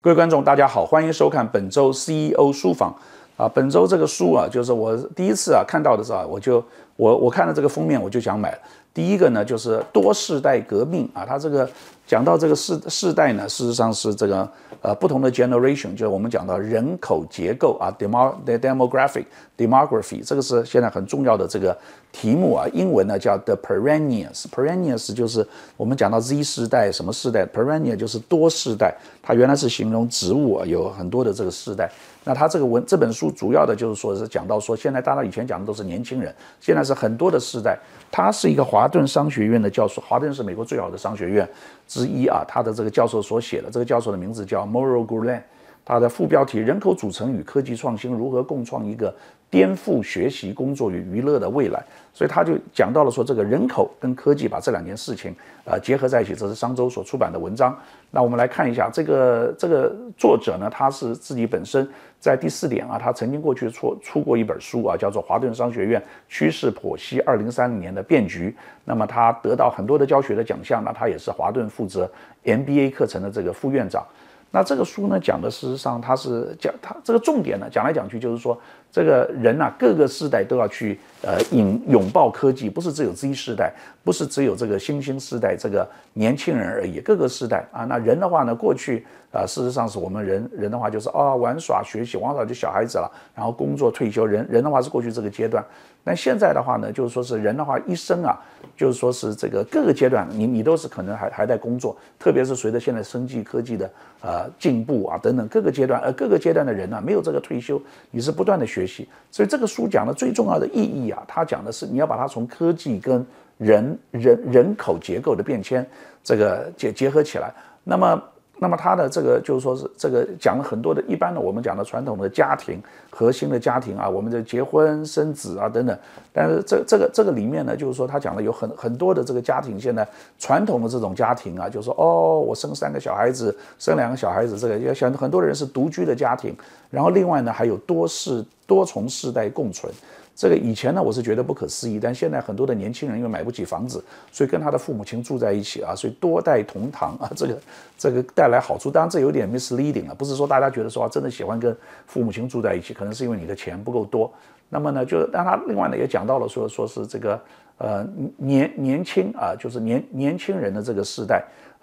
各位观众，大家好，欢迎收看本周 CEO 书房啊。本周这个书啊，就是我第一次看到的时候，我看了这个封面，我就想买了。第一个呢，就是多世代革命啊，它这个讲到这个世代呢，事实上是这个不同的 generation， 就是我们讲到人口结构啊 demography， 这个是现在很重要的这个题目啊。英文呢叫 the perennials 就是我们讲到 Z 世代什么世代 ，perennial 就是多世代，它原来是形容植物啊，有很多的这个世代。那它这本书主要的就是说是讲到说，现在大家以前讲的都是年轻人，现在是很多的世代。他是一个华顿商学院的教授，华顿是美国最好的商学院之一啊。他的这个教授所写的，这个教授的名字叫 Mauro Gurlén， 他的副标题“人口组成与科技创新如何共创一个颠覆学习、工作与娱乐的未来”。所以他就讲到了说，这个人口跟科技把这两件事情结合在一起，这是商周所出版的文章。那我们来看一下这个作者呢，他是自己本身在第4点啊，他曾经过去出过一本书啊，叫做《华顿商学院趋势剖析2030年的变局》。那么他得到很多的教学的奖项，那他也是华顿负责 MBA 课程的这个副院长。那这个书呢，讲的事实上他这个重点呢，讲来讲去就是说，这个人啊，各个世代都要去拥抱科技，不是只有 Z 世代，不是只有这个新兴世代这个年轻人而已，各个世代啊。那人的话呢，过去事实上是我们人的话就是玩耍学习，玩耍就小孩子了，然后工作退休，人的话是过去这个阶段。但现在的话呢，就是说是人的话一生啊，就是说是这个各个阶段你都是可能还在工作，特别是随着现在生技科技的进步啊等等各个阶段，各个阶段的人啊没有这个退休，你是不断的学习。所以这个书讲的最重要的意义啊，它讲的是你要把它从科技跟人口结构的变迁这个结合起来。那么他的这个就是说是这个讲了很多的一般的我们讲的传统的家庭核心的家庭啊，我们的结婚生子啊等等。但是这个里面呢，就是说他讲的有很多的这个家庭，现在传统的这种家庭啊，就是说我生3个小孩子，生2个小孩子，这个要想很多人是独居的家庭，然后另外呢还有多重世代共存。这个以前呢，我是觉得不可思议，但现在很多的年轻人因为买不起房子，所以跟他的父母亲住在一起啊，所以多代同堂啊，这个带来好处。当然这有点 misleading 了，不是说大家觉得说真的喜欢跟父母亲住在一起，可能是因为你的钱不够多。那么呢，就让他另外呢也讲到了说是这个年轻啊，就是年轻人的这个世代，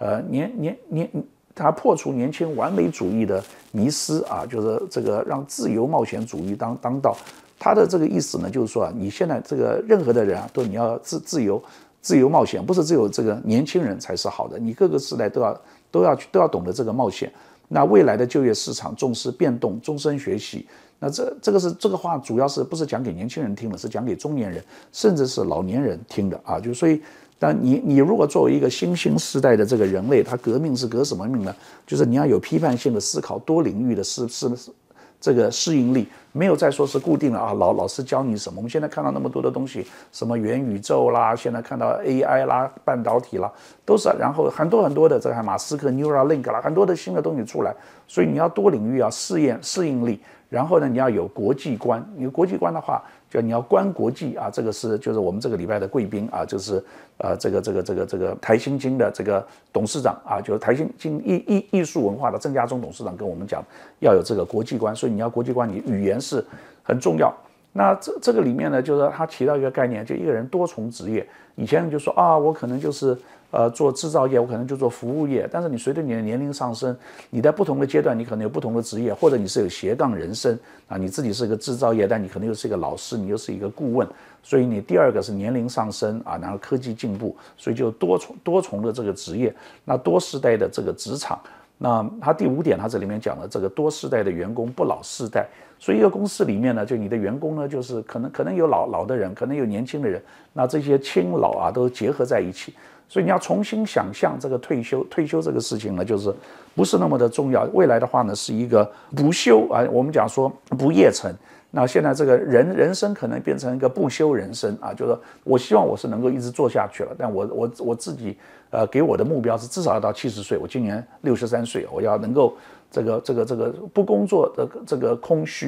他破除年轻完美主义的迷思啊，就是这个让自由冒险主义当道。他的这个意思呢，就是说你现在这个任何的人啊，你要自由冒险，不是只有这个年轻人才是好的，你各个时代都要懂得这个冒险。那未来的就业市场重视变动，终身学习。那这个话主要是不是讲给年轻人听的，是讲给中年人甚至是老年人听的啊。就所以，但你如果作为一个新兴时代的这个人类，他革命是革什么命呢？就是你要有批判性的思考，多领域的这个适应力，没有再说是固定了啊，老师教你什么。我们现在看到那么多的东西，什么元宇宙啦，现在看到 AI 啦，半导体啦，都是，然后很多的这个马斯克 Neuralink 啦，很多的新的东西出来，所以你要多领域要适应力，然后呢，你要有国际观。你有国际观的话，就你要观国际啊，这个就是我们这个礼拜的贵宾啊，就是这个台新金的这个董事长啊，就是台新金艺术文化的郑家忠董事长跟我们讲，要有这个国际观，所以你要国际观，你语言是很重要。那这个里面呢，就是他提到一个概念，就一个人多重职业。以前人就说我可能就是做制造业，我可能就做服务业。但是你随着你的年龄上升，你在不同的阶段，你可能有不同的职业，或者你是有斜杠人生啊，你自己是个制造业，但你可能又是一个老师，你又是一个顾问。所以你第二个是年龄上升啊，然后科技进步，所以就多重的这个职业，那多世代的这个职场。那他第5点，他这里面讲了这个多世代的员工不老世代。所以一个公司里面呢，就你的员工呢，就是可能有老的人，可能有年轻的人，那这些亲老啊都结合在一起。所以你要重新想象这个退休这个事情呢，就是不是那么的重要。未来的话呢，是一个不休啊，我们讲说不夜城。那现在这个人生可能变成一个不休人生啊，就是我希望我是能够一直做下去了，但我自己给我的目标是至少要到70岁，我今年63岁，我要能够这个不工作的这个空虚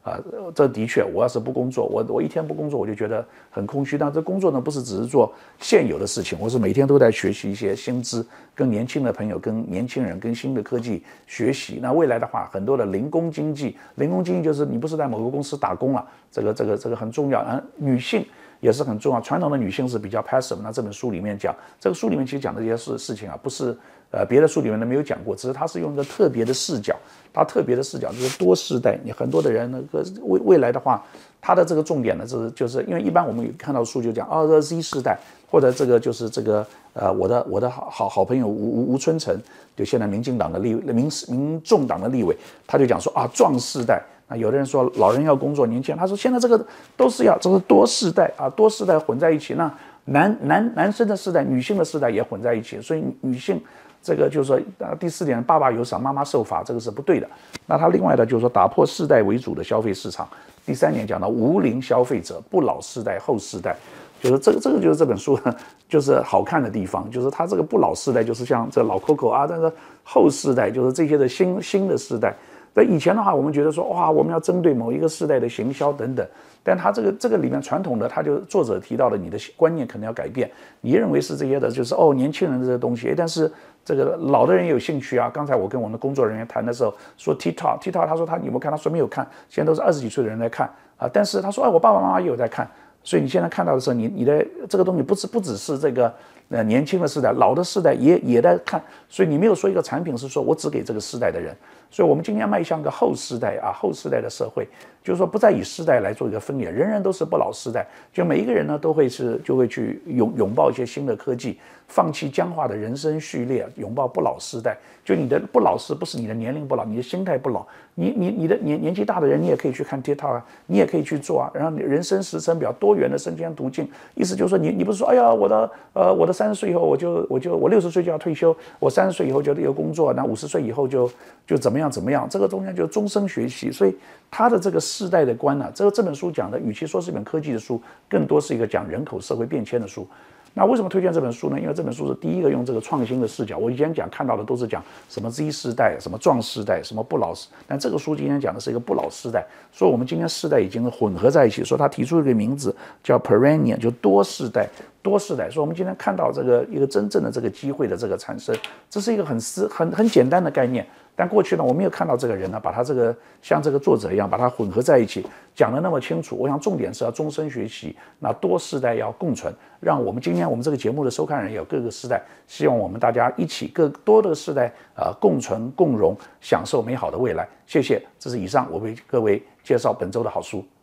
这的确，我要是不工作，我一天不工作，我就觉得很空虚。但这工作呢，不是只是做现有的事情，我是每天都在学习一些新知，跟年轻的朋友、跟年轻人、跟新的科技学习。那未来的话，很多的零工经济，零工经济就是你不是在某个公司打工了，这个很重要。女性也是很重要，传统的女性是比较 passive。那这本书里面讲，这个书里面其实讲的这些事情啊，不是别的书里面都没有讲过，只是它是用一个特别的视角。它特别的视角就是多世代，你很多的人那个未来的话，它的这个重点呢就是因为一般我们有看到书就讲这 Z 世代，或者这个就是这个我的好朋友吴春成，就现在民众党的立委，他就讲说壮世代。那有的人说老人要工作，年轻人他说现在这个都是这是多世代多世代混在一起，那男生的世代、女性的世代也混在一起，所以女性。这个就是说，第4点，爸爸有赏，妈妈受罚，这个是不对的。那他另外的就是说，打破世代为主的消费市场。第3点讲到无龄消费者、不老世代、后世代，就是这个就是这本书就是好看的地方，就是他这个不老世代就是像这老 Coco 但是后世代就是这些的新的世代。在以前的话，我们觉得说我们要针对某一个世代的行销等等，但他这个里面传统的，他就作者提到的，你的观念可能要改变。你认为是这些的，就是年轻人的这个东西，但是这个老的人也有兴趣啊。刚才我跟我们的工作人员谈的时候说 TikTok， 他说他有没有看？他说没有看，现在都是20几岁的人在看但是他说我爸爸妈妈也有在看。所以你现在看到的时候，你的这个东西不只是这个年轻的世代，老的世代也在看。所以你没有说一个产品是说我只给这个世代的人。所以我们今天迈向个后世代后世代的社会，就是说不再以世代来做一个分野，人人都是不老世代，就每一个人呢就会去拥抱一些新的科技，放弃僵化的人生序列，拥抱不老世代。就你的不老是不是你的年龄不老，你的心态不老。你的年纪大的人，你也可以去看 TikTok 你也可以去做然后你人生时程表多元的升迁途径，意思就是说你不是说我的30岁以后我60岁就要退休，我30岁以后就有工作，那50岁以后就怎么样，这个中间就终身学习。所以他的这个世代的观这本书讲的，与其说是一本科技的书，更多是一个讲人口社会变迁的书。那为什么推荐这本书呢？因为这本书是第一个用这个创新的视角。我以前看到的都是讲什么 Z 世代、什么壮世代、什么不老世，但这个书今天讲的是一个不老世代。所以我们今天世代已经混合在一起，说他提出一个名字叫 Perennial， 就多世代。所以我们今天看到这个一个真正的这个机会的这个产生，这是一个很简单的概念。但过去呢，我没有看到这个人呢，把他这个像这个作者一样，把它混合在一起，讲得那么清楚。我想重点是要终身学习，那多世代要共存，让我们今天我们这个节目的收看人有各个世代，希望我们大家一起更多的世代共存共荣，享受美好的未来。谢谢，这是以上我为各位介绍本周的好书。